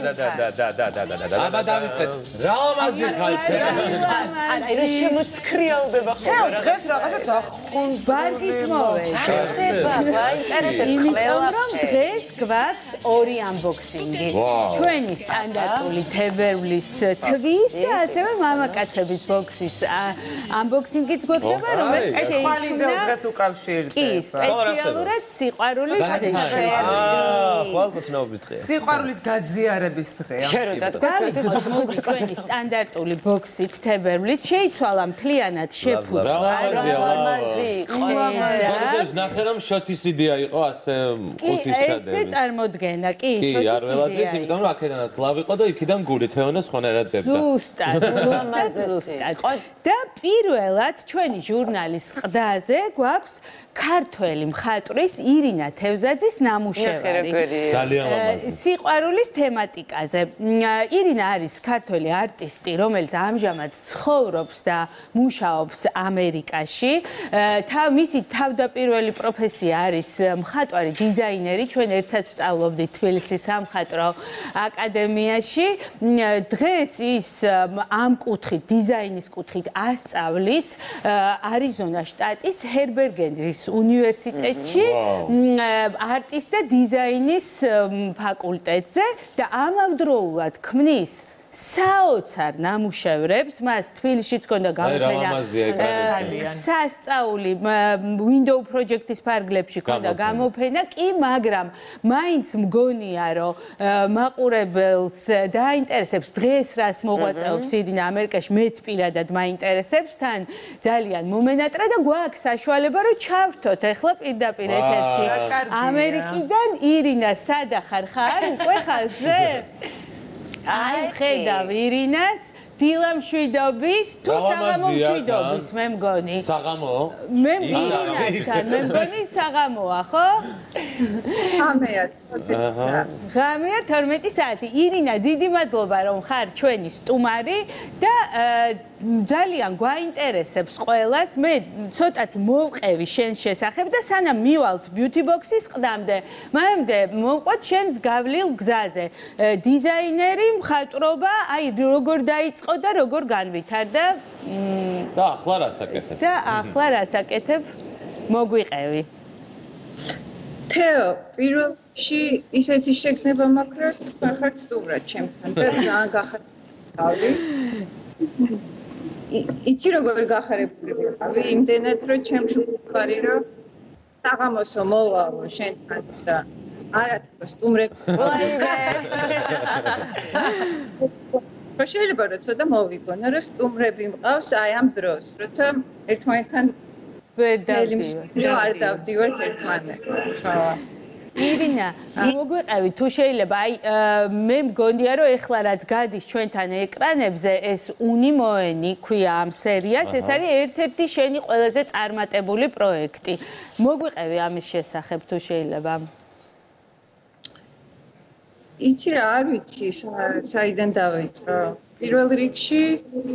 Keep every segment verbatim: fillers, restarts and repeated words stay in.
და და და და და და აბა დავიწყეთ რა ამაზე ხალხი აი რა შემოцкრიალდება ხოლმე რა დღეს რაღაცა დახუნ ვარგით მოვე ხდება აინტერესებს ყველაფერი დღეს გვაქვს ორი unboxing-ი ჩვენი სტანდარტული თებერვლის თვის და ასევე მამაკაცების ბოქსის unboxing-იც გვექნება რომელიც ეს ხვალინდელ დღეს უკავშირდება კი სპეციალურად სიყვარულის დღე ხვალკოცნობის დღეა სიყვარულის გაზიარების დღეა შენ რა დავიწყოთ მოდი ჩვენი სტანდარტული ბოქსით თებერვლის შეიცვალა მთლიანად შეფუთვა ეს ნახე რომ შოთის იდეა იყო ასე ყუთის ჩადები ესე წარმოდგენა კი შოთის იდეა არ ველაძეს იმიტომ რომ აქედანაც ლავიყო და იქიდან გული თეონა სხვანაირად დებდა ზუსტად ზუსტად და პირველად ჩვენი ჟურნალის ყდაზე გვაქვს ქართველი მხატვრის ირინა თევზაძის ნამუშევარი ძალიან ლამაზი სიყვარულის თემატიკაზე ირინა არის ქართველი არტისტი რომელიც ამჟამად ცხოვრობს და მუშაობს ამერიკაში მისი თავდაპირველი პროფესია არის მხატვარი დიზაინერი ჩვენ ერთად ვსწავლობდით თბილისის სამხატვრო აკადემიაში დღეს ის ამ კუთხით დიზაინის კუთხით ასწავლის არიზონას შტატის ჰერბერგენის უნივერსიტეტში არტის და დიზაინის ფაკულტეტზე და ამავდროულად ქმნის საოცარ ნამუშევრებს მას თბილისშიც ჰქონდა გამოფენა სასწაული window project-ის ფარგლებში ჰქონდა გამოფენა კი მაგრამ მაინც მგონია რომ მაყურებელს დაინტერესებს დღეს რას მოღვაწეობს ირინა ამერიკაში მეც პირადად მაინტერესებს თან ძალიან მომენატრა და გვაქვს საშუალება რომ ჩავრთოთ ახლა პირდაპირ ეთერში ამერიკიდან ირინა სადახარ ხარ უკვე ხაზზე აი ხედავ ირინას დილამშვიდობის თუ საღამომშვიდობის მე მგონი საღამო მე ირინასთან მე მგონი საღამოა ხო ღამეა ღამეა თორმეტი საათი ირინა დიდი მადლობა რომ ხარ ჩვენი სტუმარი და ძალიან გვაინტერესებს ყველას მე ცოტათი მოვყევი შენს შესახებ და სანამ მივალთ beauty box-ის ყდამდე მაემდე მოვყვეთ შენს გავლილ გზაზე დიზაინერი მხატვრობა აი როგორ დაიწყო და როგორ განვითარდა და ახლა რას აკეთებ და ახლა რას აკეთებ მოგვიყევი თეო პირველში ისეთი შეგრძნება მაქვს რომ თქვენ ხართ სტუმრად ჩემთან და ძალიან გახარებული იცი როგორ გახარებული ვიყავი იმდენად რომ ჩემში ვფიქარი რომ საღამოსო მოვალო შენთან და არა თქო სტუმრები შეიძლება რომ ცოტა მოვიგონო რომ სტუმრები მყავს აი ამ დროს როცა ერთმანეთთან ვერ დავდივარ არ დავდივარ ერთმანეთთან ირინა, მოგვიყევი თუ შეიძლება, აი მე მგონია რომ ეხლა რაც გადის ჩვენთან ეკრანებზე ეს უნიმოენი ქვია ამ სერიას, ეს არის ერთ-ერთი შენი ყველაზე წარმატებული პროექტი. მოგვიყევი ამის შესახებ თუ შეიძლება. იცი რა, არ ვიცი, საიდან დავიწყო. პირველ რიგში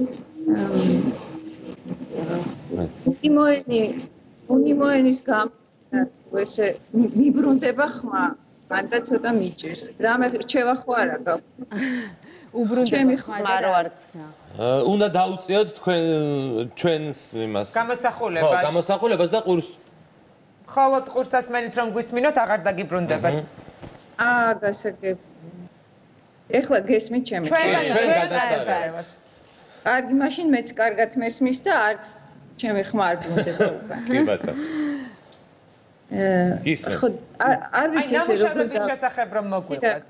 უნიმოენი, უნიმოენის გამ ესე მიბრუნდება ხმა, მანდა ცოტა მიჭირს. რამე რჩევა ხო არა გაქვს. უბრუნდება ხმა რო არ უნდა დაუწიოთ თქვენ ჩვენს იმას. გამოსახულებას. ხო, გამოსახულებას და ყურს. ხოლო ყურსას მენით რომ გვისმინოთ, აღარ დაგიბრუნდებათ. აა, გასაგები. ეხლა გესმით ჩემი. ჩვენ გადასარევად. კარგი, მაშინ მეც კარგად მესმის და არც ჩემი ხმა არ ბრუნდება უკან. კი ბატონო. ხო, არ ვიცი ეს ნამუშევრების შესახებ რომ მოგვიყვეთ.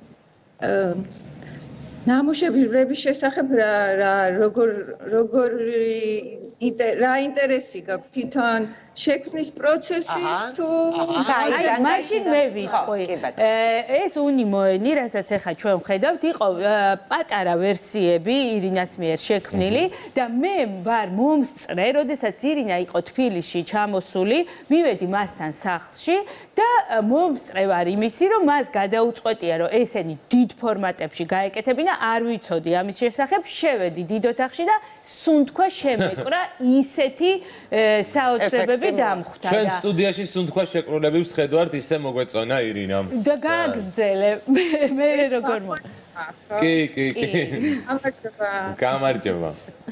ნამუშევრების შესახებ რა როგორ როგორ რა ინტერესი გაქვს თვითონ შექმნის პროცესის თუ აი მაშინ მე ვიტყვი ეს უნიმოენი რასაც ახლა ჩვენ ვხედავთ იყო პატარა ვერსიები ირინას მიერ შექმნილი და მე ვარ მომსწრე როდესაც ირინა იყო თბილისში ჩამოსული მივედი მასთან სახლში და მომსწრე ვარ იმისი რომ მას გადაუწყვეტია რომ ესენი დიდ ფორმატებში გაეკეთებინა არ ვიცოდი ამის შესახებ შევედი დიდ ოთახში და სუნთქვა შემეკვრა ისეთი საოცრებები დამხვდა ჩვენ სტუდიაში სუნთქვა შეკრულებებს ხედავთ ისე მოგვეწონა ირინამ და გააგრძელე მე მე როგორ მოხდა ახლა. კი, კი, კი. გამარჯობა. გამარჯობა.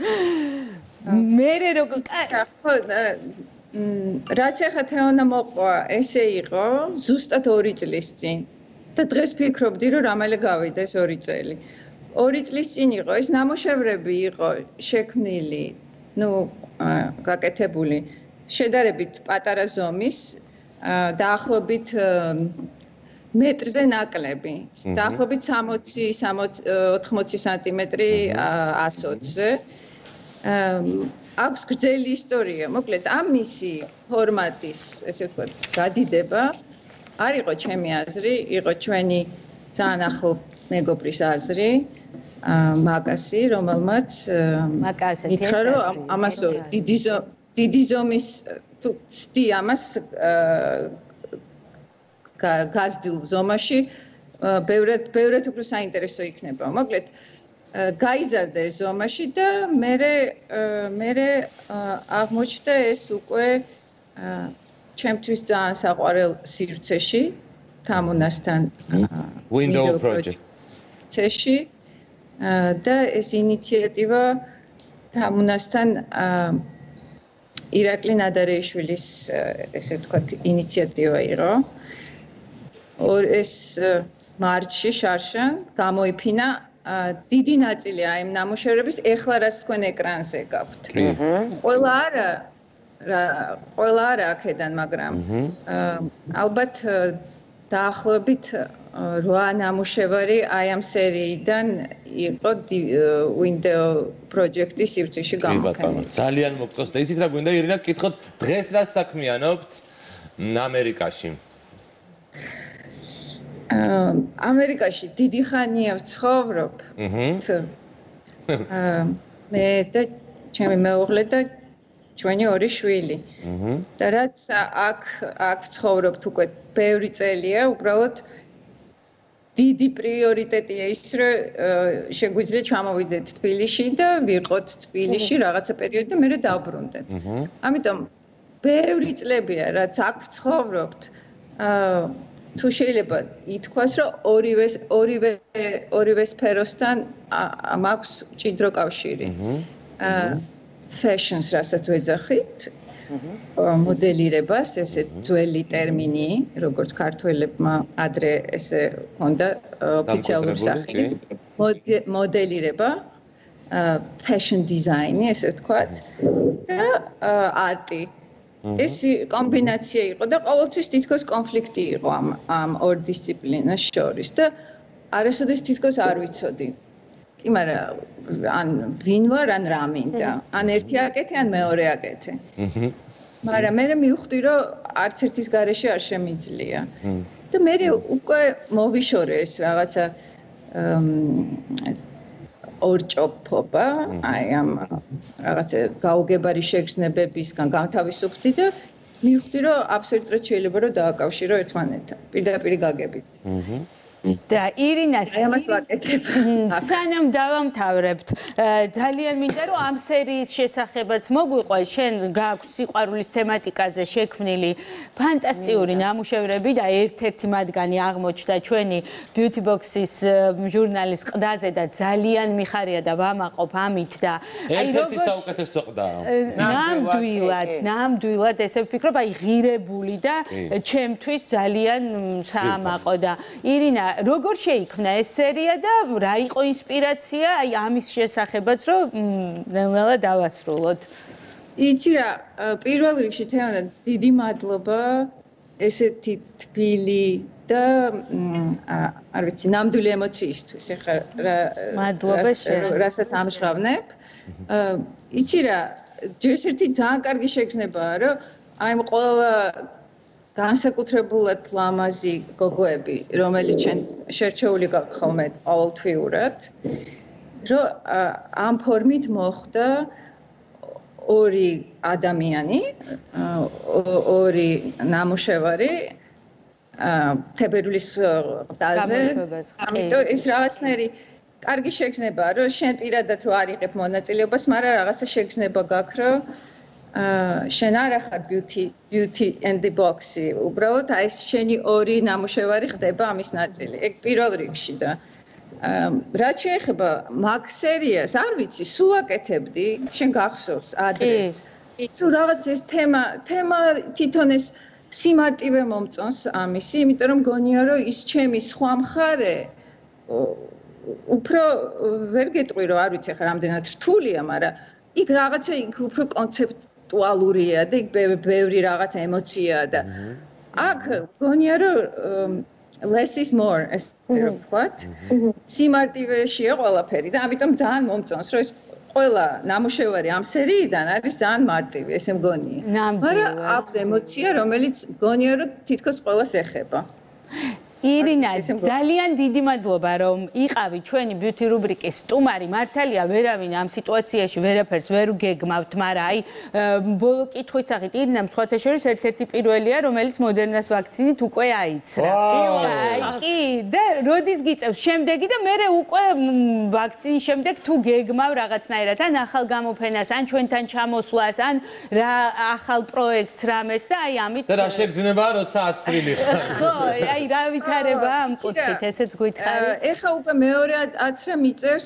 მე როგორ ხო, რაც ახლა თეონა მოყვა, ესე იყო ზუსტად ორი წლის წინ. და დღეს ფიქრობდი, რომ რამალე გავიდა ეს ორი წელი. ორი წლის წინ იყო, ეს ნამუშევრები იყო შექმნილი, ну, გაკეთებული შედარებით პატარა ზომის, დაახლოებით მეტრზე ნაკლები, დაახლოებით სამოცი ოთხმოცი სანტიმეტრი ას ოცზე. აქვს გრძელი ისტორია, მოკლედ ამ მისი ფორმატის, ესე ვთქვათ, გადიდება არ იყო ჩემი აზრი, იყო ჩვენი ძალიან ახლო მეგობრის აზრი, მაკასი, რომელმაც მითხრა, რომ ამას დიდი ზომის თუ ცდი ამას გაზრდილ ზომაში ბევრად ბევრად უფრო საინტერესო იქნება. მოკლედ გაიზარდა ეს ზომაში და მე მე აღმოჩნდა ეს უკვე ჩემთვის ძალიან საყვარელ სივრცეში თამუნასთან window project-ში და ეს ინიციატივა თამუნასთან ირაკლი ნადარეიშვილის ესე ვთქვათ ინიციატივა იყო. ეს მარტში შარშან გამოიფინა დიდი ნაწილი აი ამ ნამუშევრების ეხლა რაც თქვენ ეკრანზე გაქვთ. ყველა არა ყველა არა აქედან, მაგრამ ალბათ დაახლოებით რვა ნამუშევარი აი ამ სერიიდან იყო window project-ის სივრცეში გამოფენილი. ძალიან მოგწონს და იცით რა გვინდა ირინა გკითხოთ დღეს რა საქმიანობთ ამერიკაში? ამერიკაში დიდი ხანია ვცხოვრობ. მე და ჩემი მეუღლე და ჩვენი ორი შვილი. და რაც აქ აქ ვცხოვრობთ უკვე ბევრი წელია, უბრალოდ დიდი პრიორიტეტია ის, რომ შეგვიძლია ჩამოვიდეთ თბილისში და ვიყოთ თბილისში რაღაცა პერიოდი და მერე დავბრუნდეთ. ამიტომ ბევრი წლებია, რაც აქ ვცხოვრობთ, თუ შეიძლება ითქვას, რომ ორივე ორივე ორივე სფეროსთან მაქვს მჭიდრო კავშირი. fashions, რასაც ვეძახით, მოდელირებას, ესე ძველი ტერმინი, როგორც ქართველებმა ადრე ესე ჰქონდა ოფიციალური სახელი, მოდელირება, fashion design-ი, ესე ვთქვათ, და არტი. ეს კომბინაცია იყო და ყოველთვის თითქოს კონფლიქტი იყო ამ ამ ორ დისციპლინას შორის და არასოდეს თითქოს არ ვიცოდი. კი, მაგრამ ან ვინ ვარ, ან რა მინდა. ან ერთი აკეთე, ან მეორე აკეთე. მაგრამ მე მივხვდი, რომ არც ერთის გარეშე არ შემიძლია. და მე უკვე მოვიშორე ეს რაღაცა ორჭოფობა, აი ამ რაღაცა გაუგებარი შეგრძნებებისგან გამთავისუფლდი და მივხვდი, რომ აბსოლუტურად შეიძლება რომ დააკავშირო ერთმანეთთან, პირდაპირ გაგებით. და ირინას ამას ვაკეთებ. სანამ დავამთავრებთ, ძალიან მინდა რომ ამ სერიის შესახებაც მოგვიყვე, შენ გაქვს სიყვარულის თემატიკაზე შექმნილი ფანტასტიკური ნამუშევრები და ერთ-ერთი მათგანი აღმოჩნდა ჩვენი Beauty Box-ის ჟურნალის ყდაზე და ძალიან მიხარია და ვამაყობ ამით და აი ერთ-ერთი საუკეთესო ყდა. ნამდვილად, ნამდვილად ესე ვფიქრობ, აი ღირებული და ჩემთვის ძალიან საამაყო და ირინა როგორ შეიქმნა ეს სერია და რა იყო ინსპირაცია აი ამის შესახებაც რომ ნელ-ნელა დავასრულოთ. იცი რა, პირველ რიგში თეონა დიდი მადლობა ესეთი თბილი და არ ვიცი, ნამდვილი ემოციისთვის. ეხლა მადლობა შენ. რასაც ამჟღავნებ. იცი რა, ჯერ ერთი ძალიან კარგი შეგრძნებაა, რომ აი ამ ყველა განსაკუთრებულად ლამაზი გოგოები, რომელიც შერჩეული გაქვს ხოლმე ყოველთვიურად, რომ ამ ფორმით მოხდა ორი ადამიანი, ორი ნამუშევარი თებერვლის ყდაზე. ამიტომ ეს რაღაცნაირი კარგი შეგრძნებაა, რომ შენ პირადად რო არ იღებ მონაწილეობას, მაგრამ რაღაცა შეგრძნება გაქვს, რომ შენ არ ახარ beauty beauty and the box-ი, უბრალოდ აი ეს შენი ორი ნამუშევარი ხდება ამის ნაწილი. ეგ პირველ რიგში და რაც შეეხება მაგ სერიას, არ ვიცი, სულ აკეთებდი, შენ გახსოვს ადრეც. სულ რაღაც ეს თემა, თემა თვითონ ეს სიმარტივე მომწონს ამისი, იმიტომ რომ გონია რომ ის ჩემი სხვა მხარე უფრო ვერ გეტყვი რომ არ ვიცი ახლა რამდენად რთულია, მაგრამ იქ რაღაცა იქ უფრო კონცეპტუალურია და იქ ბევრი რაღაც ემოციაა და აქ გონია რომ less is more, ეს ვთქვათ. სიმარტივეშია ყველაფერი და ამიტომ ძალიან მომწონს, რომ ეს ყველა ნამუშევარი ამ სერიიდან არის ძალიან მარტივი, ესე მგონია. მაგრამ აქვს ემოცია, რომელიც მგონია, რომ თითქოს ყველას ეხება. ირინა, ძალიან დიდი მადლობა, რომ იყავი ჩვენი ბიუთი რუბრიკის სტუმარი. მართალია, ვერავინ ამ სიტუაციაში ვერაფერს ვერ გეგმავთ, მაგრამ აი ბოლო კითხვის სახით ირინამ სხვათა შორის ერთ-ერთი პირველია, რომელიც მოდერნას ვაქცინით უკვე აიცრა. კი, და როდის გიწევს შემდეგი და მე უკვე ვაქცინის შემდეგ თუ გეგმავ რაღაცნაირად ან ახალ გამოფენას, ან ჩვენთან ჩამოსვლას, ან რა ახალ პროექტს რამეს და აი ამით და რა შეგძნება, როცა აცრილი ხარ. ხო, აი რა ვითარება ამ კუთხით, ესეც გითხარი. ეხა უკვე მეორე აცრა მიწერს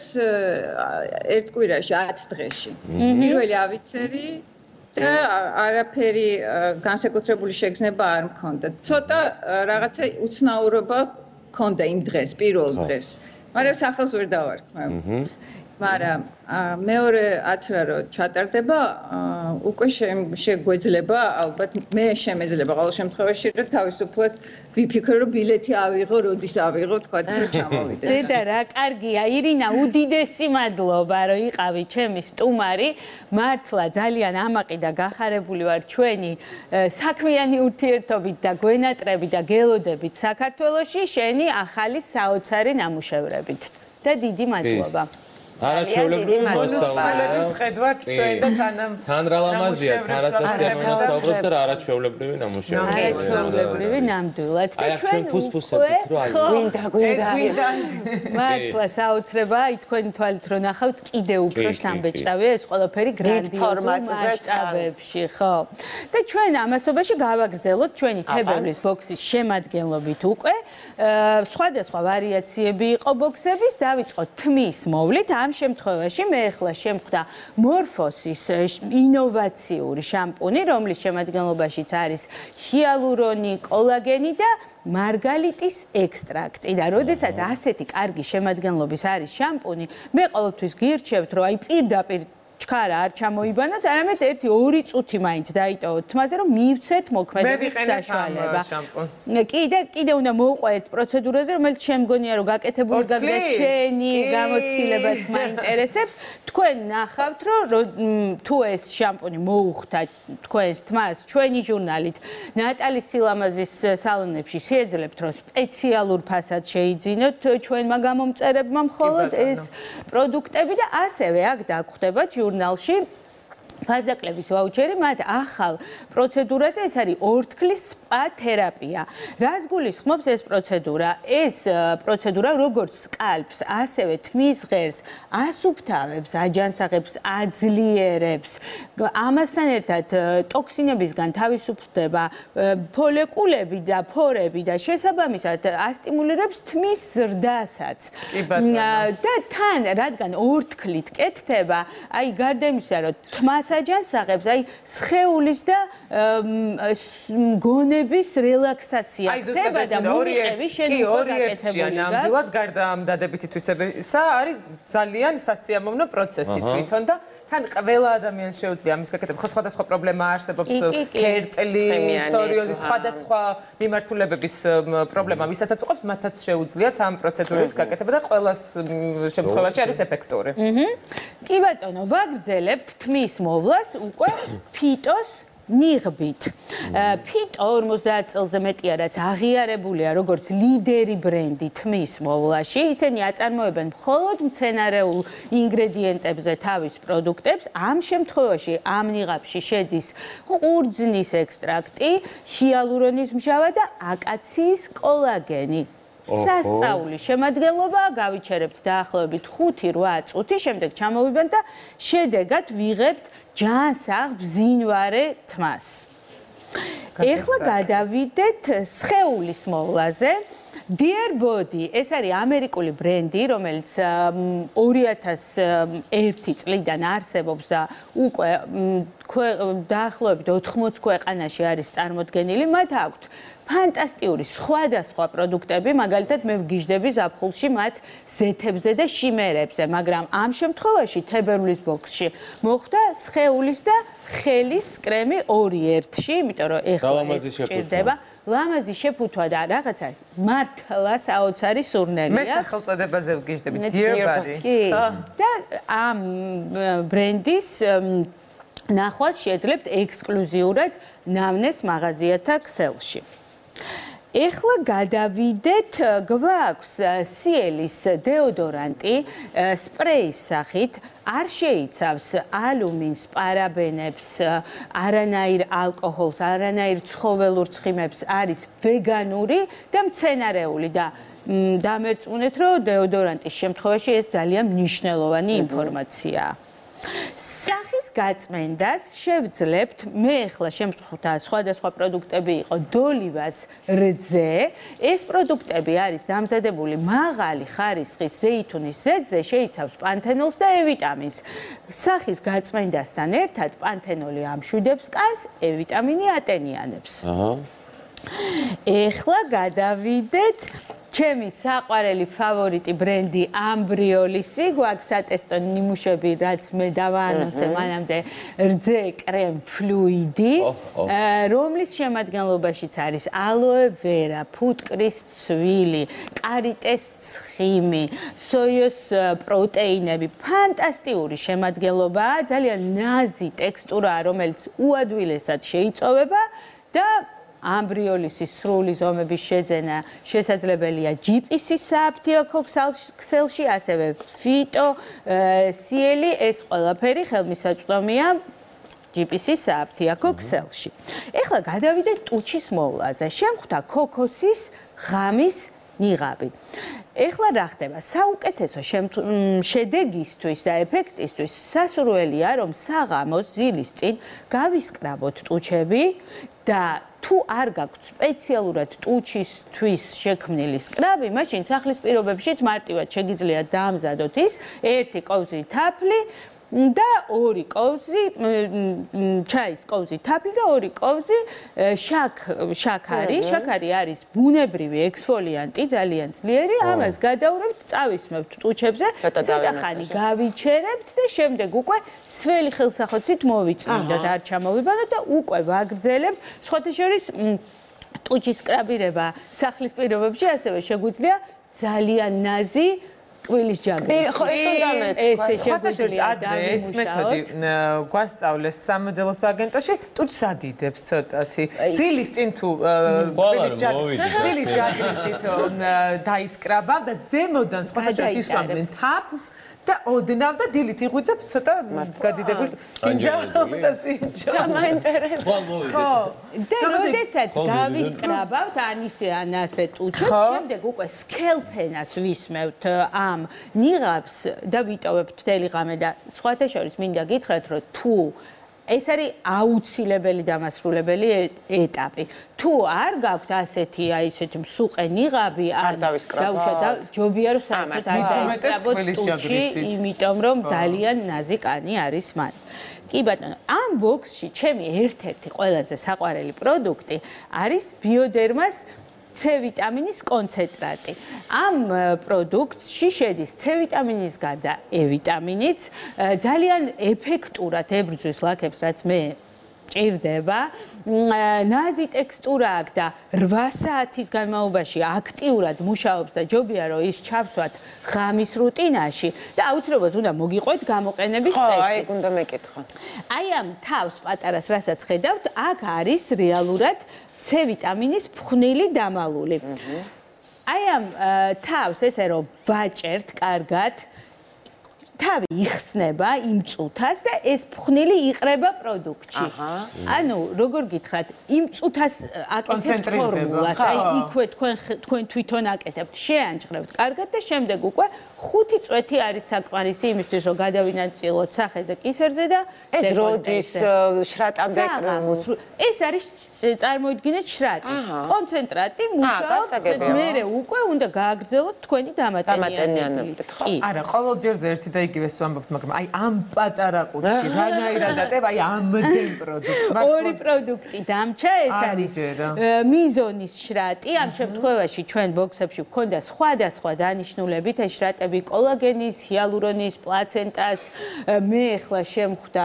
ერთ კვირაში, ათ დღეში. პირველი ავიცერი და არაფერი განსაკუთრებული შეგრძნება არ მქონდა. ცოტა რაღაცა უცნაურობა მქონდა იმ დღეს, პირველ დღეს. მაგრამ სახელს ვერ დავარქმევ. მაგრამ მეორე აცრა რო ჩატარდება, უკვე შეგვეძლება, ალბათ მე შემეძლება ყოველ შემთხვევაში, რომ თავისუფლად ვიფიქრო, რომ ბილეთი ავიღო, როდის ავიღო, თქვა და ჩამოვიდე. დედა, რა კარგია, ირინა, უდიდესი მადლობა, რომ იყავი ჩემი სტუმარი. მართლა ძალიან ამაყი და გახარებული ვარ ჩვენი საქმიანი ურთიერთობით და გვენატრებით და გელოდებით საქართველოში, შენი ახალი საოცარი ნამუშევრებით. და დიდი მადლობა. არაჩვეულებრივი მოსწავლეები ვხედავთ ჩვენ და თანამ თან რა ლამაზია, თან რასაც ამოცავდეთ და არაჩვეულებრივი ნამუშევარი. არაჩვეულებრივი ნამდვილად და ჩვენ ჩვენ ფუსფუსებით რო აი გვინდა გვინდა მართლა საოცრება, აი თქვენი თვალით რო ნახავთ, კიდე უფრო შთამბეჭდავია ეს ყველაფერი გრანდიოზულ მასშტაბებში, ხო. და ჩვენ ამასობაში გავაგრძელოთ ჩვენი თებერვლის ბოქსის შემადგენლობით უკვე სხვადასხვა ვარიაციები იყო ბოქსების, დავიწყოთ თმის მოვლით. ამ შემთხვევაში მე ახლა შემხვდა მორფოსის ინოვაციური შამპუნი, რომლის შემადგენლობაშიც არის ჰიალურონი, კოლაგენი და მარგალიტის ექსტრაქტი. და როდესაც ასეთი კარგი შემადგენლობის არის შამპუნი, მე ყოველთვის გირჩევთ, რომ აი პირდაპირ ჩქარა არ ჩამოიბანოთ, არამედ ერთი ორი წუთი მაინც დაიტოვოთ თმაზე, რომ მივცეთ მოქმედების საშუალება. კი და კიდე უნდა მოვყვეთ პროცედურაზე, რომელიც შემგონია, რომ გაკეთებული გაგდა შენი გამოცდილებაც მაინტერესებს. თქვენ ნახავთ, რომ თუ ეს შამპუნი მოუხდა თქვენს თმას ჩვენი ჟურნალით ნატალის სილამაზის სალონებში შეეძლებთ, რომ სპეციალურ ფასად შეიძინოთ ჩვენმა გამომწერებმა მხოლოდ ეს პროდუქტები და ასევე აქ დაგხვდება ჟურნალში ფაზაკლების ვაუჩერი, მათ ახალ პროცედურაზე ეს არის ორთქლის სპა თერაპია. რას გულისხმობს ეს პროცედურა? ეს პროცედურა როგორც სკალპს, ასევე თმის ღერს ასუფთავებს, აჯანსაღებს, აძლიერებს. ამასთან ერთად ტოქსინებისგან თავისუფლდება ფოლეკულები და ფორები და შესაბამისად ასტიმულირებს თმის ზრდასაც. და თან, რადგან ორთქლით კეთდება, აი გარდა იმისა, რომ თმას აჯანსაღებს, აი სხეულის და გონების რელაქსაცია ხდება და მომიყევი შენ უკვე გაკეთებული გაკეთებული. ნამდვილად გარდა ამ დადებითი თვისებისა არის ძალიან სასიამოვნო პროცესი თვითონ და თან ყველა ადამიანს შეუძლია ამის გაკეთება. ხო სხვადასხვა პრობლემა არსებობს, კერტელი, ფსორიოზის, სხვადასხვა მიმართულებების პრობლემა, ვისაც უყვებს, მათაც შეუძლიათ ამ პროცედურის გაკეთება და ყველას შემთხვევაში არის ეფექტური. კი ბატონო, ვაგრძელებთ თმის მოვლას უკვე ფიტოს ნიღბით. ფიტო ორმოცდაათ წელზე მეტია, რაც აღიარებულია როგორც ლიდერი ბრენდი თმის მოვლაში. ისინი აწარმოებენ მხოლოდ მცენარეულ ინგრედიენტებზე თავის პროდუქტებს. ამ შემთხვევაში ამ ნიღაბში შედის ყურძნის ექსტრაქტი, ჰიალურონის მჟავა და აკაციის კოლაგენი. სასწაული შემადგენლობა, გავიჩერებთ დაახლოებით ხუთი რვა წუთი, შემდეგ ჩამოვიბანთ და შედეგად ვიღებთ ჯანსაღ ბზინვარე თმას. ეხლა გადავიდეთ სხეულის მოვლაზე. Dear Body, ეს არის ამერიკული ბრენდი, რომელიც ორი ათას ერთი წლიდან არსებობს და უკვე დაახლოებით ოთხმოცი ქვეყანაში არის წარმოდგენილი. მათ აქვთ ფანტასტიკური სხვადასხვა პროდუქტები, მაგალითად მე ვგიჟდები ზაფხულში მათ ზეთებზე და შიმერებზე, მაგრამ ამ შემთხვევაში თებერვლის ბოქსში მოხდა სხეულის და ხელის კრემი ორი ერთში, იმიტომ რომ ეხლა ეს ჭირდება. ლამაზი შეფუთვა და რაღაცა მართლა საოცარი სურნელია. მე სახელწოდებაზე ვგიჟდები, Dear Body. და ამ ბრენდის ნახვას შეძლებთ ექსკლუზიურად ნამნეს მაღაზიათა ქსელში. ეხლა გადავიდეთ, გვაქვს სიელის დეოდორანტი სპრეის სახით, არ შეიცავს ალუმინს, პარაბენებს, არანაირ ალკოჰოლს, არანაირ ცხოველურ ცხიმებს, არის ვეგანური და მცენარეული და დამერწმუნეთ, რომ დეოდორანტის შემთხვევაში ეს ძალიან მნიშვნელოვანი ინფორმაციაა. სახის გაწმენდას შევძლებთ, მე ახლა შემთხვევთა სხვადასხვა პროდუქტები იყო დოლივას რძე. ეს პროდუქტები არის დამზადებული მაღალი ხარისხის ზეითუნის ზეთზე, შეიცავს პანთენოლს და E ვიტამინს. სახის გაწმენდასთან ერთად პანთენოლი ამშვიდებს კანს, E ვიტამინი ატენიანებს. ეხლა გადავიდეთ ჩემი საყვარელი ფავორიტი ბრენდი ამბრიოლისი, გვაქვს სატესტო ნიმუშები, რაც მე დავაანონსე მანამდე რძე კრემ ფლუიდი, რომლის შემადგენლობაშიც არის ალოე ვერა, ფუტკრის ცვილი, კარიტეს ცხიმი, სოიოს პროტეინები, ფანტასტიკური შემადგენლობაა, ძალიან ნაზი ტექსტურაა, რომელიც უადვილესად შეიწოვება და ამბრიოლისის სრული ზომების შეძენა შესაძლებელია ჯი პი სის სააფთიაქო ქსელში, ასევე ფიტო, სიელი, ეს ყველაფერი ხელმისაწვდომია ჯი პი სის სააფთიაქო ქსელში. ეხლა გადავიდეთ ტუჩის მოვლაზე. შემხვდა ქოქოსის ღამის ნიღაბი. ეხლა რა ხდება? საუკეთესო შედეგისთვის და ეფექტისთვის სასურველია, რომ საღამოს ძილის წინ გავისკრაბოთ ტუჩები და თუ არ გაქვთ სპეციალურად ტუჩისთვის შექმნილი სკრაბი, მაშინ სახლის პირობებშიც მარტივად შეგიძლიათ დაამზადოთ ის ერთი კოვზი თაფლი და ორი კოვზი ჩაის კოვზი თაფლი და ორი კოვზი შაქარი. შაქარი არის ბუნებრივი ექსფოლიანტი, ძალიან ძლიერი. ამას გადაურევთ, წავისმევთ ტუჩებზე, ცოტა ხანი გავიჩერებთ და შემდეგ უკვე სველი ხელსახოცით მოვიწმინდოთ, არ ჩამოვიბანოთ და უკვე ვაგრძელებთ. სხვათა შორის ტუჩის სკრაბირება სახლის პირობებში ასევე შეგვიძლია ძალიან ნაზი კვილის ჯაგრის. ხო, ეს უნდა მეთქვა. ეს შეგვიძლია ადრე ეს მეთოდი გვასწავლეს სამოდელოს აგენტოში, ტუჩს ადიდებს ცოტათი. ძილის წინ თუ კვილის ჯაგრისით დაისკრაბავ და ზემოდან სხვათა შორის ისვამდნენ თაფლს და ოდნავ და დილით იღვიძებ ცოტა გადიდებული. და სინჯო. მაინტერესებს. ხო. და როდესაც გავისკრაბავთ ან ისე ან ასე ტუჩებს, შემდეგ უკვე სქელფენას ვისმევთ ამ ნიღაბს და ვიტოვებთ მთელი ღამე და სხვათა შორის მინდა გითხრათ, რომ თუ ეს არის აუცილებელი დამასრულებელი ეტაპი. თუ არ გაქვთ ასეთი აი ესეთი მსუყე ნიღაბი, არ დავუშავოთ, ჯობია რომ საერთოდ არ დაისკრაბოთ ტუჩი, იმიტომ რომ ძალიან ნაზი კანი არის მან. კი ბატონო, ამ ბოქსში ჩემი ერთ-ერთი ყველაზე საყვარელი პროდუქტი არის ბიოდერმას C ვიტამინის კონცენტრატი. ამ პროდუქტში შედის C ვიტამინის გარდა E ვიტამინიც, ძალიან ეფექტურად ებრძვის ლაქებს, რაც მე ჭირდება. ნაზი ტექსტურა აქვს და რვა საათის განმავლობაში აქტიურად მუშაობს და ჯობია რომ ის ჩავსვათ ღამის რუტინაში და აუცილებლად უნდა მოგიყვეთ გამოყენების წესი. აი, უნდა მეკითხა. აი ამ თავს პატარას, რასაც ხედავთ, აქ არის რეალურად C ვიტამინის ფხვნილი დამალული. აი ამ თავს ესე რომ ვაჭერთ კარგად, თავი იხსნება იმ წუთას და ეს ფხვნილი იყრება პროდუქტში. ანუ როგორ გითხრათ, იმ წუთას აკეთებთ ფორმულას, აი იქვე თქვენ თქვენ თვითონ აკეთებთ, შეანჭრევთ კარგად და შემდეგ უკვე ხუთი წვეთი არის საკმარისი იმისთვის, რომ გადავინაწილოთ სახეზე კისერზე და ეს როდის შრატამდე ეს არის წარმოიდგინეთ შრატი. კონცენტრატი მუშაობს, მერე უკვე უნდა გააგრძელოთ თქვენი დამატენიანები. არა, ყოველ ჯერზე ერთი და იგივეს ვამბობთ, მაგრამ აი ამ პატარა ყუთში რანაირად ატებ, აი ამდენ პროდუქტს. ორი პროდუქტი დამჩა, ეს არის მიზონის შრატი. ამ შემთხვევაში ჩვენ ბოქსებში გვქონდა სხვადასხვა დანიშნულებით ეს შრატები კოლაგენის, ჰიალურონის, პლაცენტას. მე ახლა შემხვდა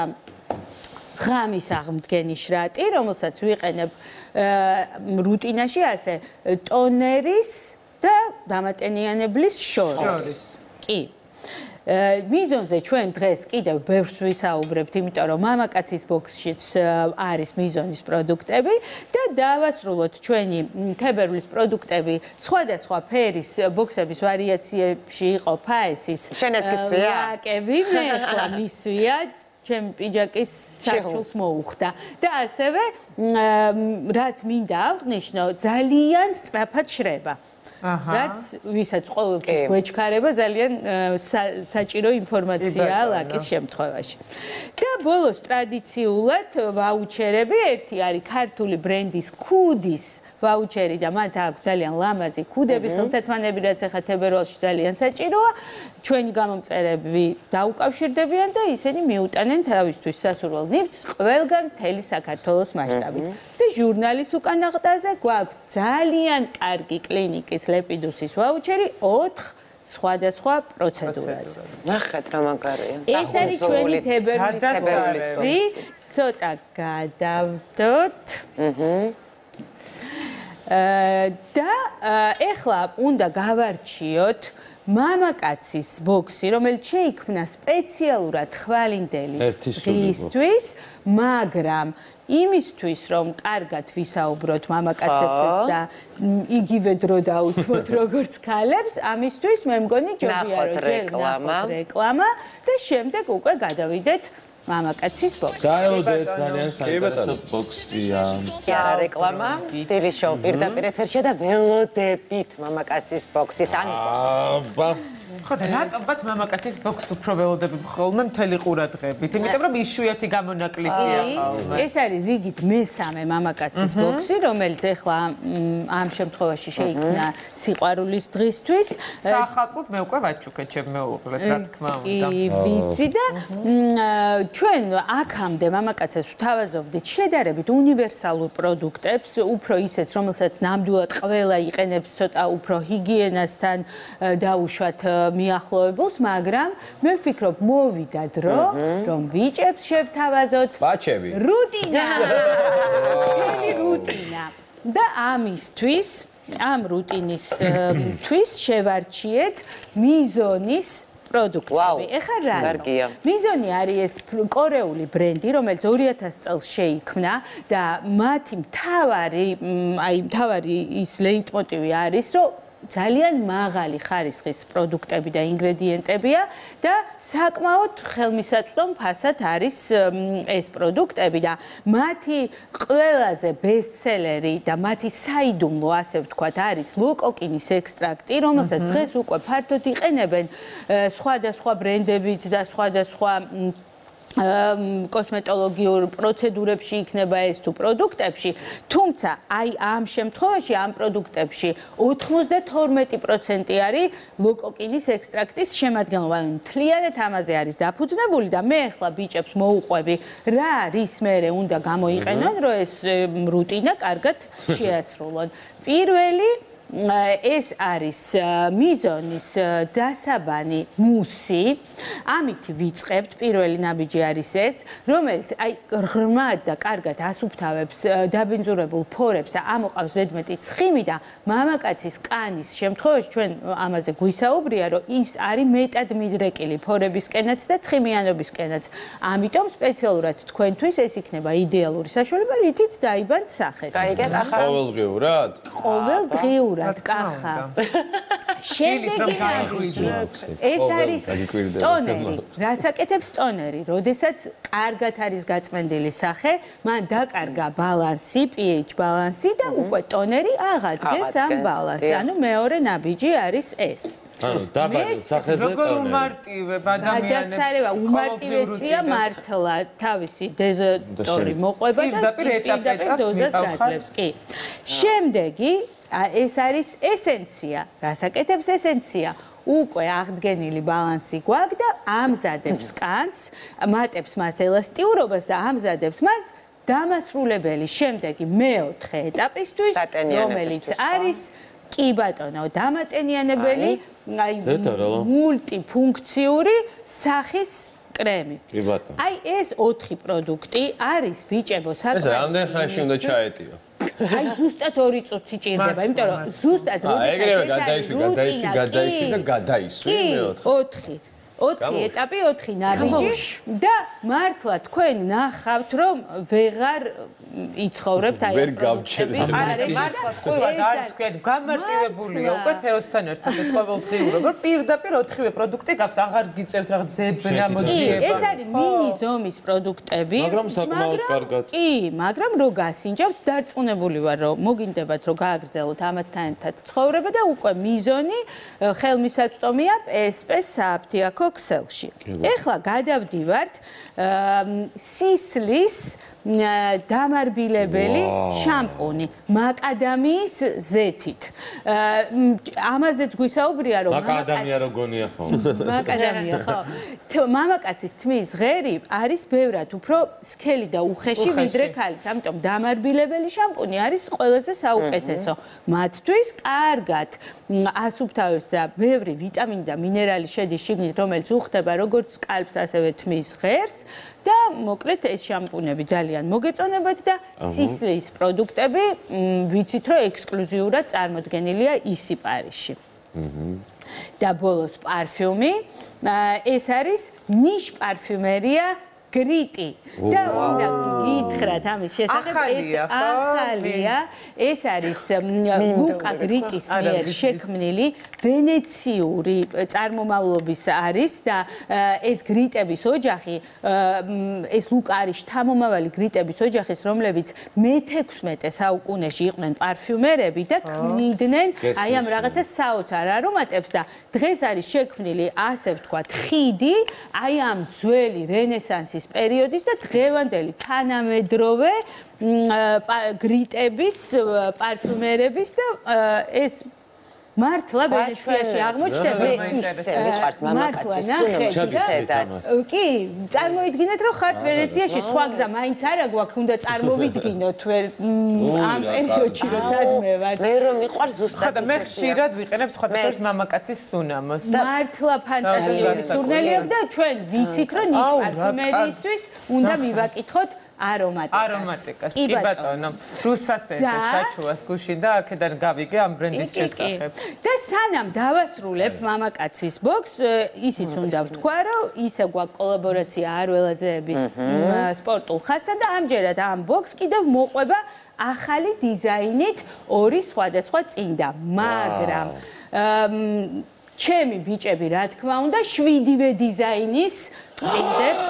ღამის აღმდგენი შრატი, რომელსაც ვიყენებ რუტინაში, ასე ტონერის და დამატენიანებლის შორის. კი. მიზონზე ჩვენ დღეს კიდევ ბევრს ვისაუბრებთ, იმიტომ რომ მამაკაცის ბოქსშიც არის მიზონის პროდუქტები და დავასრულოთ ჩვენი თებერვლის პროდუქტები სხვადასხვა ფერის ბოქსების ვარიაციებში იყო ფაესის ლაკები, მე ახლა მისვია ჩემ პიჯაკის საჩულს მოუხდა და ასევე რაც მინდა აღნიშნო, ძალიან სწრაფად შრება. რაც ვისაც ყოველთვის გვეჩქარება ძალიან საჭირო ინფორმაცია ლაკის შემთხვევაში. და ბოლოს ტრადიციულად ვაუჩერები, ერთი არის ქართული ბრენდის ქუდის ვაუჩერი და მათ აქვს ძალიან ლამაზი ქუდები, ხელთათმანები, რაც ახლა თებერვალში ძალიან საჭიროა. ჩვენი გამომწერები დაუკავშირდებიან და ისინი მიუტანენ თავისთვის სასურველ ნივთს ყველგან მთელი საქართველოს მასშტაბით. და ჟურნალის უკანახტაზე გვაქვს ძალიან კარგი კლინიკის ლეპიდუსის ვაუჩერი ოთხ სხვადასხვა პროცედურაზე. ნახეთ რა მაგარია. ეს არის ჩვენი თებერვლის ბოქსი. ცოტა გადავდოთ. და ეხლა უნდა გავარჩიოთ მამაკაცის ბოქსი, რომელიც შეიქმნა სპეციალურად ხვალინდელი დღისთვის, მაგრამ იმისთვის, რომ კარგად ვისაუბროთ მამაკაცებსაც და იგივე დრო დაუთმოთ როგორც ქალებს, ამისთვის მე მგონი ჯობია რომ ჯერ ნახოთ რეკლამა და შემდეგ უკვე გადავიდეთ მამაკაცის ბოქსი. დაელოდეთ ძალიან საინტერესო ბოქსია. კი არა რეკლამა, ტივის შოუ პირდაპირ ეთერშია და ველოდებით მამაკაცის ბოქსის ანბოქსინგი. ხო და რატომღაც მამაკაცის ბოქს უფრო ველოდები ხოლმე მთელი ყურადღებით, იმიტომ რომ იშვიათი გამონაკლისია ხოლმე. ეს არის რიგით მესამე მამაკაცის ბოქსი, რომელიც ახლა ამ შემთხვევაში შეიქმნა სიყვარულის დღისთვის. საახალწლოდ მე უკვე ვაჩუქე ჩემ მეუღლეს, რა თქმა უნდა. ვიცი და ჩვენ აქამდე მამაკაცებს ვთავაზობდით შედარებით უნივერსალურ პროდუქტებს, უფრო ისეთ, რომელსაც ნამდვილად ყველა იყენებს, ცოტა უფრო ჰიგიენასთან დაუშვათ მიახლოებულს, მაგრამ მე ვფიქრობ მოვიდა დრო, რომ ბიჭებს შევთავაზოთ ბაჩები. რუტინა. თელი რუტინა. და ამისთვის, ამ რუტინისთვის შევარჩიეთ მიზონის პროდუქტები. ეხლა რა? მიზონი არის ეს კორეული ბრენდი, რომელიც ორი ათას წელს შეიქმნა და მათი მთავარი, აი მთავარი ის ლეიტმოტივი არის, რომ ძალიან მაღალი ხარისხის პროდუქტები და ინგრედიენტებია და საკმაოდ ხელმისაწვდომ ფასად არის ეს პროდუქტები და მათი ყველაზე ბესტსელერი და მათი საიდუმლო, ასე ვთქვათ, არის ლოკოკინის ექსტრაქტი, რომელსაც დღეს უკვე ფართოდ იყენებენ სხვადასხვა ბრენდებიც და სხვადასხვა კოსმეტოლოგიურ პროცედურებში იქნება ეს თუ პროდუქტებში, თუმცა აი ამ შემთხვევაში ამ პროდუქტებში ოცდათორმეტი პროცენტი არის ლოკოკინის ექსტრაქტის შემადგენლობა. მთლიანად ამაზე არის დაფუძნებული და მე ახლა ბიჭებს მოუყვები რა რის მერე უნდა გამოიყენონ, რომ ეს რუტინა კარგად შეასრულონ. პირველი ეს არის მიზონის დასაბანი მუსი. ამით ვიწყებთ, პირველი ნაბიჯი არის ეს, რომელიც აი ღრმად და კარგად ასუფთავებს დაბინძურებულ ფორებს და ამოყავს ზედმეტი ცხიმი და მამაკაცის კანის შემთხვევაში ჩვენ ამაზე გვისაუბრია, რომ ის არის მეტად მიდრეკილი ფორებისკენაც და ცხიმიანობისკენაც. ამიტომ სპეციალურად თქვენთვის ეს იქნება იდეალური საშუალება, რითიც დაიბანთ სახეს. გაიგეთ ახლა ყოველდღიურად? ყოველდღიურად. აქტიურად კახა. შემდეგი ეს არის ტონერი. რასაკეთებს ტონერი? როდესაც კარგად არის გაწმენდილი სახე, მან დაკარგა ბალანსი, pH ბალანსი და უკვე ტონერი აღადგეს ამ ბალანსს. ანუ მეორე ნაბიჯი არის ეს. ანუ დაბალ სახეზე როგორ უმარტივებ ადამიანებს გადასარევა უმარტივესია მართლა თავისი დეზოტორი მოყვება და პირდაპირ დოზას გაძლევს. კი. შემდეგი ეს არის ესენცია. რასაკეთებს ესენცია? უკვე აღდგენილი ბალანსი გვაქვს და ამზადებს კანს, მატებს მას ელასტიურობას და ამზადებს მათ დამასრულებელი შემდეგი მეოთხე ეტაპისთვის, რომელიც არის კი ბატონო, დამატენიანებელი, აი მულტიფუნქციური სახის კრემი. კი ბატონო. აი ეს ოთხი პროდუქტი არის ბიჭებო საკმაოდ. ეს რამდენ ხანში უნდა ჩაეტიო? აი ზუსტად ორი წუთი ჭირდება, იმიტომ რომ ზუსტად როდესაც ეგრევე გადაიშვი, გადაიშვი, გადაიშვი და გადაისვი მეოთხე. ოთხი. ოთხი ეტაპი, ოთხი ნაბიჯი და მართლა თქვენ ნახავთ, რომ ვეღარ იცხოვრებთ აი ვერ გავჩერდით. არა, მართლა თქვენ არ თქვენ გამარტივებულია უკვე თეოსთან ერთად ეს ყოველდღიურობა, რომ პირდაპირ ოთხივე პროდუქტი გაქვს, აღარ გიწევს რაღაც ძებნა, მოძიება. ეს არის მინი ზომის პროდუქტები, მაგრამ საკმაოდ კარგად. კი, მაგრამ რო გასინჯავთ, დარწმუნებული ვარ, რომ მოგინდებათ, რომ გააგრძელოთ ამათთან ერთად ცხოვრება და უკვე მიზონი ხელმისაწვდომია ეს პე საფთიაქო ქსელში. ეხლა გადავდივართ სისლის დამარბილებელი შამპუნი მაკადამიის ზეთით. ამაზეც გვისაუბრია რომ მაკადამია როგორია ხო? მაკადამია ხო? მამაკაცის თმის ღერი არის ბევრად უფრო სქელი და უხეში ვიდრე ქალის. ამიტომ დამარბილებელი შამპუნი არის ყველაზე საუკეთესო. მათთვის კარგად ასუფთავებს და ბევრი ვიტამინი და მინერალი შედის შიგნით, რომელიც უხდება როგორც კალბს, ასევე თმის ღერს. და მოკლედ ეს შამპუნები ძალიან მოგეწონებათ და სისლის პროდუქტები ვიცით რომ ექსკლუზიურად წარმოდგენილია ისი პარიზში. და ბოლოს პარფიუმი ეს არის ნიშ პარფიუმერია გრიტი. და უნდა გითხრათ ამის შესახებ ეს ახალია ეს არის ლუკა გრიტის მიერ შექმნილი ვენეციური წარმომავლობის არის და ეს გრიტების ოჯახი ეს ლუკა არის შთამომავალი გრიტების ოჯახის რომლებიც მეთექვსმეტე საუკუნეში იყვნენ პარფიუმერები და ქმნიდნენ აი ამ რაღაცა საოცარ არომატებს და დღეს არის შექმნილი ასე ვთქვათ ხიდი აი ამ ძველი რენესანსის პერიოდის და დღევანდელი თანამედროვე გრიტების პარფიუმერების და ეს მართლა ვენეციაში აღმოჩნდება ისე მიყვარს მამაკაცის სუნამიც. კი, წარმოიდგინეთ რომ ხართ ვენეციაში, სხვა გზა მაინც არა გვაქვს, უნდა წარმოვიდგინოთ ამ პერიოდში რომ სადმე ვართ. მე რომ მიყვარს ზუსტად და მე ხშირად ვიყენებ სხვადასხვა მამაკაცის სუნამოს. მართლა ფანტასტიკური სურნელი აქვს და ჩვენ ვიცით რომ ნიშ პარფიუმერიისთვის უნდა მივაკითხოთ არომატიკას. არომატიკას. კი ბატონო. რუსასერზე ჩაჩუას გუში და აქედან გავიგე ამ ბრენდის შესახებ. და სანამ დავასრულებ მამაკაცის ბოქს, ისიც უნდა ვთქვა, რომ ისე გვაქვს კოლაბორაცია არველაძეების სპორტულ ხასთან და ამჯერად ამ ბოქს კიდევ მოყვება ახალი დიზაინით ორი სხვადასხვა წინდა, მაგრამ ჩემი ბიჭები რა თქმა უნდა შვიდივე დიზაინის წინდებს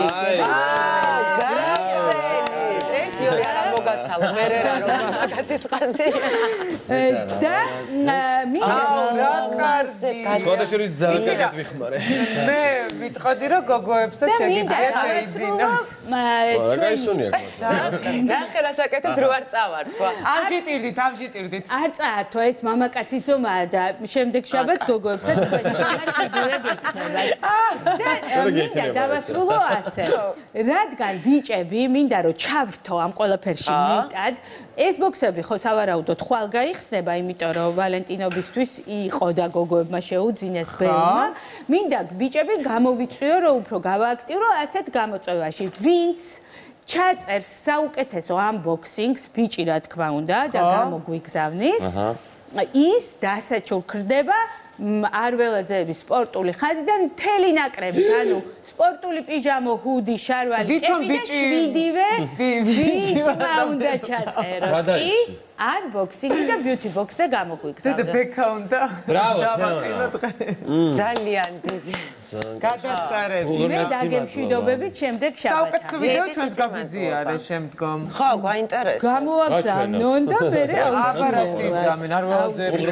გაცალო მე რა რომ მამაკაცის ხაზი და რა კარგი სხვადასხვა ძალიან გადვიხმარე მე ვიტყოდი რომ გოგოებსაც შეგიძლიათ შეიძინოთ რა გაისუნია ნახე რა საკეთებს რო არ წავართვა ავჟიტირდით ავჟიტირდით არ წაართვა ეს მამაკაცის ზომაა და შემდეგ შაბათს გოგოებსაც თქვენი ზომა გეკითხებათ და მინდა დავასრულო ასე რადგან ბიჭები მინდა რომ ჩავრთო ამ ყველაფერში მიტად ეს ბოქსები ხო სავარაუდოდ ხვალ გაიხსნება იმიტომ რომ ვალენტინობისთვის იყო და გოგოებმა შეუძინეს ბერმა მინდა ბიჭები გამოვიწვიო რომ უფრო გავააქტიურო ასეთ გამოწვევაში ვინც ჩაწერს საუკეთესო unboxing-ს ბიჭი რა თქმა უნდა და გამოგვიგზავნის ის დასაჩუქრდება არ ველაძეების სპორტული ხაზიდან მთელი ნაკრები, ანუ სპორტული პიჟამო, ჰუდი, შარვალი, კეპი და შვიდივე ბიჭმა უნდა ჩაწეროს. კი? ან ბოქსინგი და ბიუთი ბოქსზე გამოგვიგზავნოს. და ბექა უნდა. ბრავო, ძალიან დიდი. გადასარევი. მე დაგემშვიდობებით შემდეგ შაბათს. საუკეთესო ვიდეო ჩვენს გაგვიზიარეს შემდგომ. ხო, გვაინტერესებს. გამოვაგზავნონ და მე აბარასიზამენ, არ ველაძეების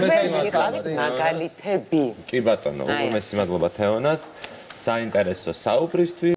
მაგალითები. კი ბატონო, უმეტესი მადლობა თეონას საინტერესო საუბრისთვის.